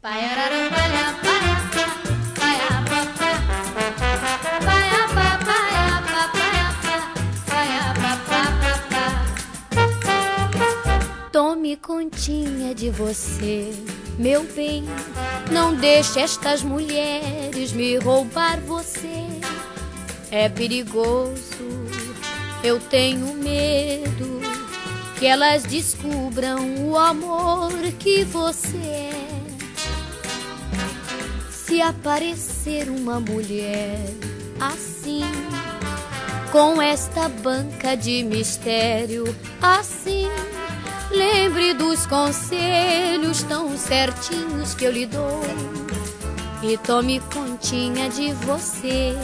Tome continha de você, meu bem. Não deixe estas mulheres me roubar você. É perigoso, eu tenho medo que elas descubram o amor que você é. Se aparecer uma mulher assim, com esta banca de mistério assim, lembre dos conselhos tão certinhos que eu lhe dou e tome continha de você.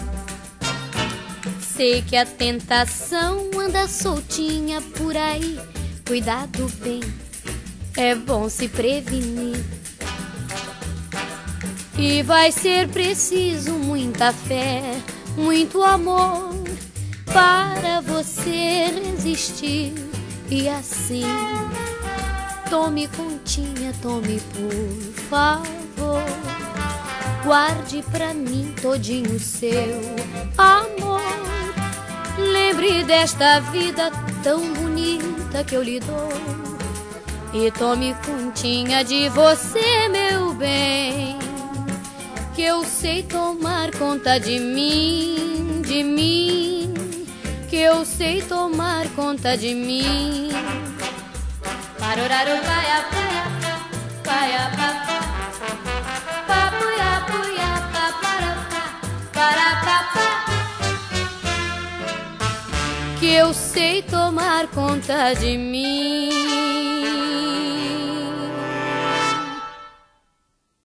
Sei que a tentação anda soltinha por aí, cuidado bem, é bom se prevenir. E vai ser preciso muita fé, muito amor para você resistir. E assim, tome continha, tome por favor. Guarde pra mim todinho seu amor. Lembre desta vida tão bonita que eu lhe dou e tome continha de você, meu bem, que eu sei tomar conta de mim, que eu sei tomar conta de mim. Paroraro, paia, paia, paia, paia, papuia, puia, para, papá. Que eu sei tomar conta de mim.